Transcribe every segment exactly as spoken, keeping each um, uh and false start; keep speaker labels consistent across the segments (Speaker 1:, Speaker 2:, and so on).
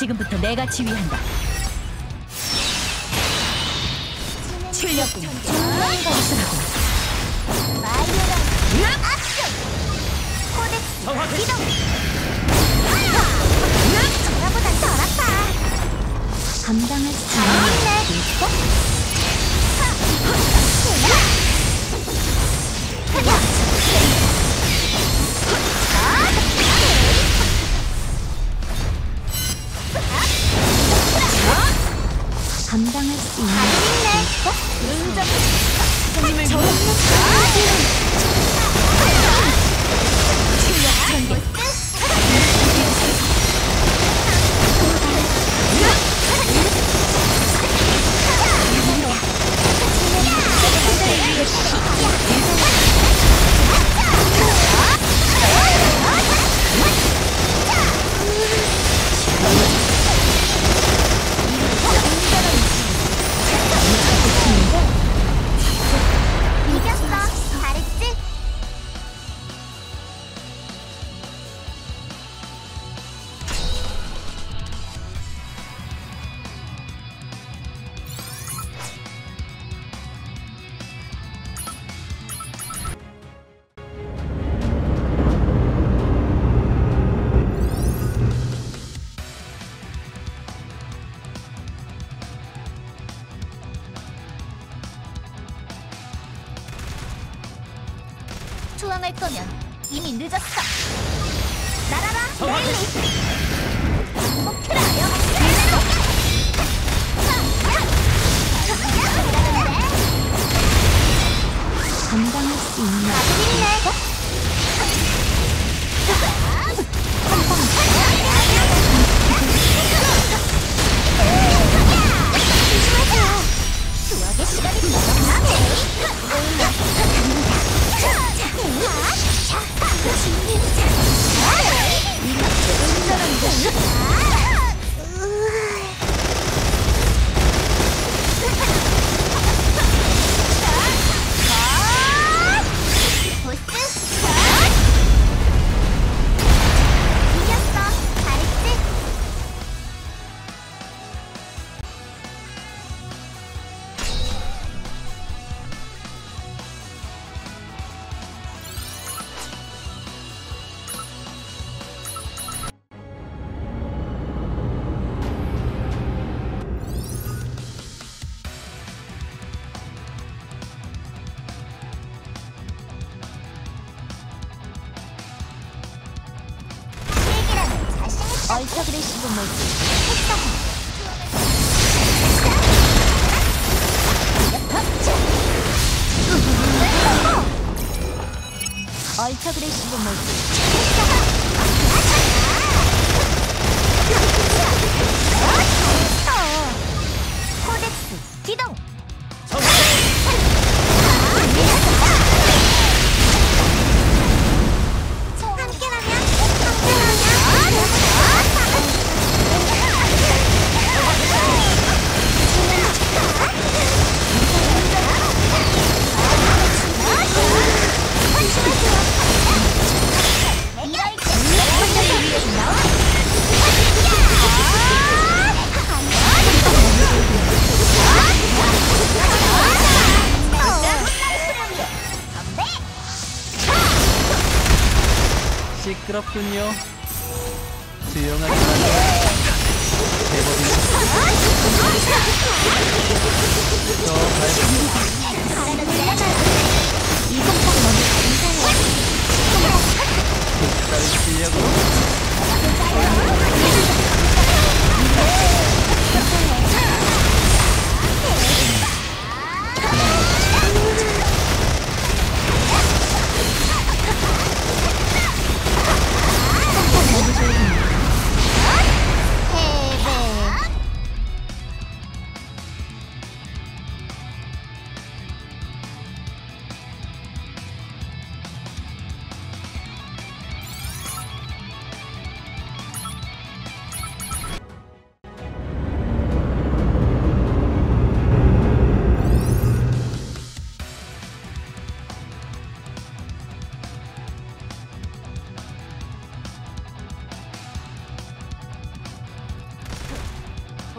Speaker 1: 지금부터 내가 지휘한다. 출력군 복수하고.
Speaker 2: 정확히
Speaker 3: 이동! 저보다 덜 아파! 감당할 수 있는 있어? 감당할 수 있는 있어?
Speaker 1: 눈잡이 손님을 출력 전개.
Speaker 3: 이겼어! 잘했지? 투항할 거면 이미 늦었어. 날아라, 멜리. 목표라, 감당할 수 있나? 수학의 시간이 되었나? 얼터그레시브 모드 얼터그레시브 모드 코덱스 기동
Speaker 2: 시끄럽군요. 조용하게 하세요. 더 국가를 쓰려고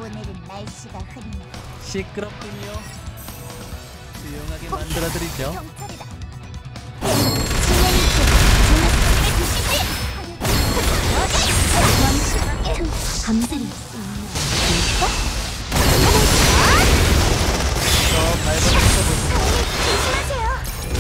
Speaker 3: 오늘은 날씨가 흐리네.
Speaker 2: 시끄럽군요. 조용하게 만들어드리죠.
Speaker 3: 경찰이다. 진행이 좀 주시지. 감들이
Speaker 2: 더 밟아주셔 보세요.
Speaker 3: 조심하세요.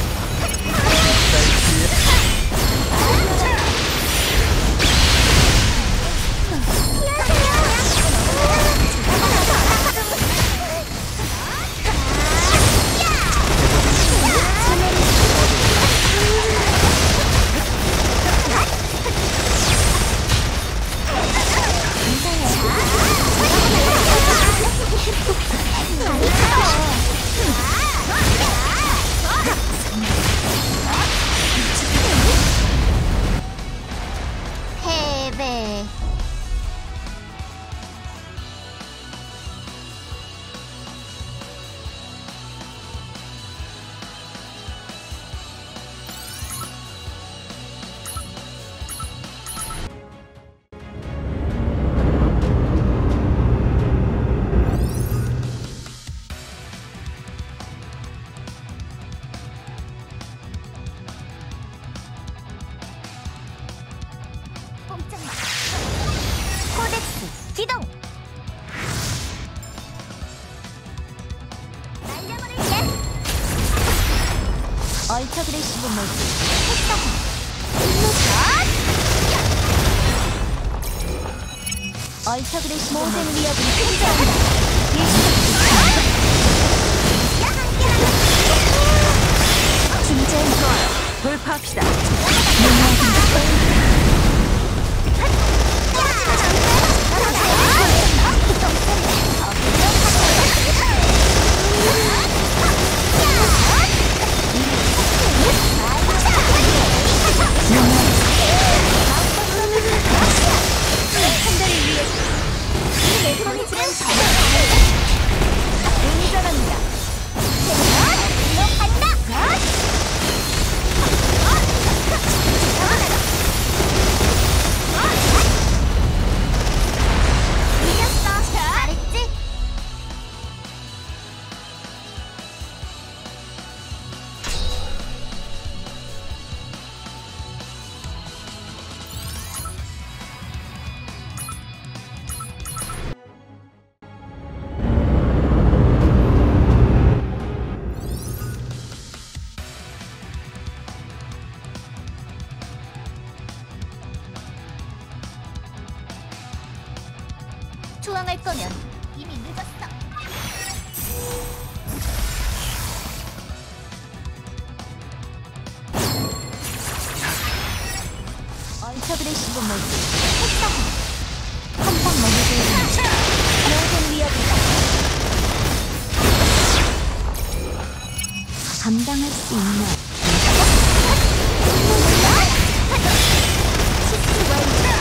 Speaker 3: 패배. 꼼짝마. 코덱스 기동. 날려버릴게. 얼터 그레시브 모드 활성화. 얼터 그레시브 모든 위협은 금지한다. 진짜 좋아요.
Speaker 1: 돌파합시다.
Speaker 3: 운전합니다. 간다. 이겼어. 잘했지? 투항할 거면 이미 늦었어. 얼터 그레시브 모드 활성화. 한방 먹여주는 모든 위협이다. 감당할 수 있나? 시스 와이드.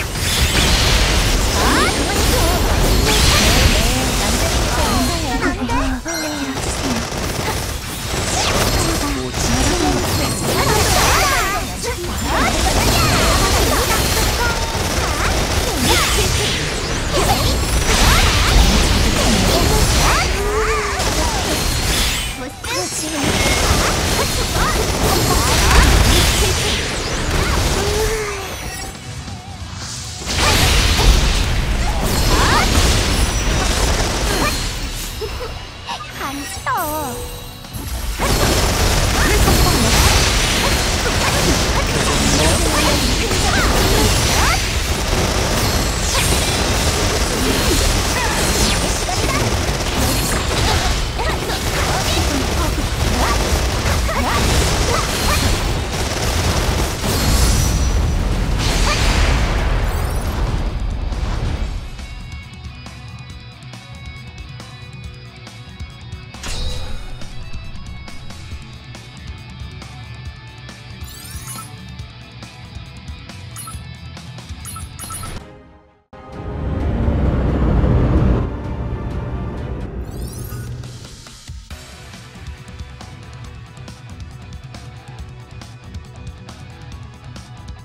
Speaker 3: 간지러.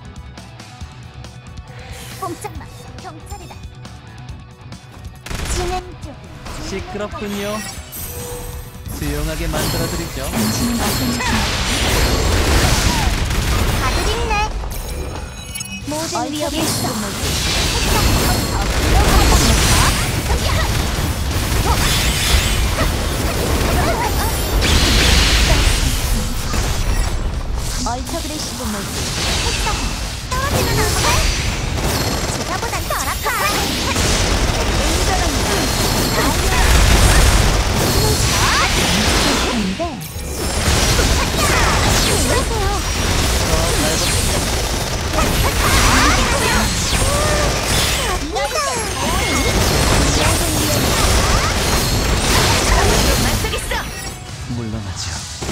Speaker 3: 꼼짝마. 경찰이다. 진행
Speaker 2: 시끄럽군요. 조용하게 만들어드리죠.
Speaker 1: 당신은 어떤
Speaker 3: 다들 있네. 모든 위협이 있어. 얼터그레 시범을 떨어지는 않고 제가보단 덜 아파. 근데
Speaker 2: 물러나죠.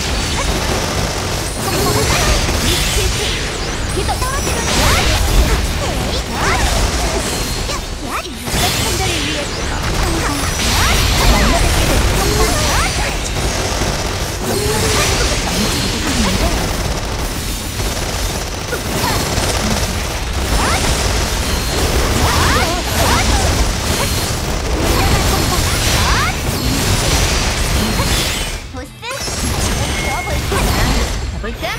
Speaker 1: 볼까?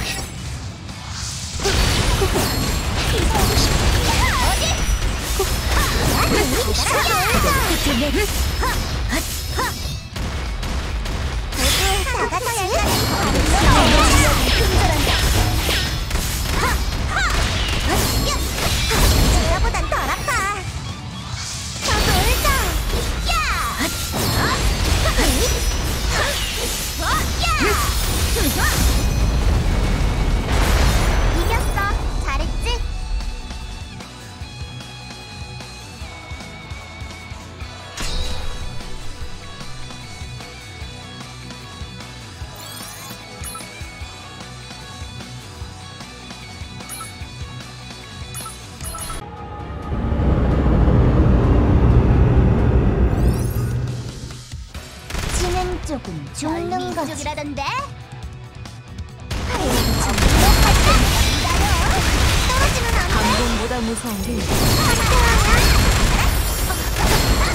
Speaker 3: 제가보단 덜 아파. 저 놀자. 이겼어. 잘했지? 지는 쪽은 죽는 거지. 쪽이라던데? 떨어지면 안 돼.
Speaker 1: 감동보다 무서운 게 있어.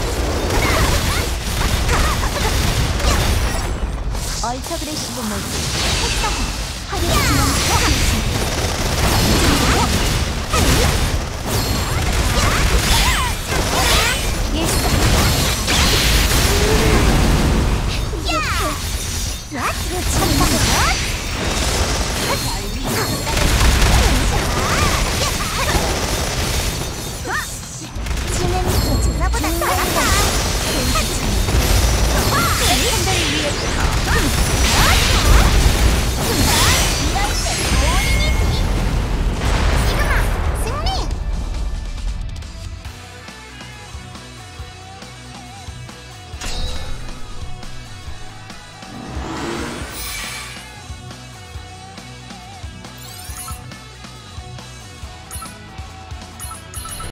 Speaker 3: 얼터그레 시범을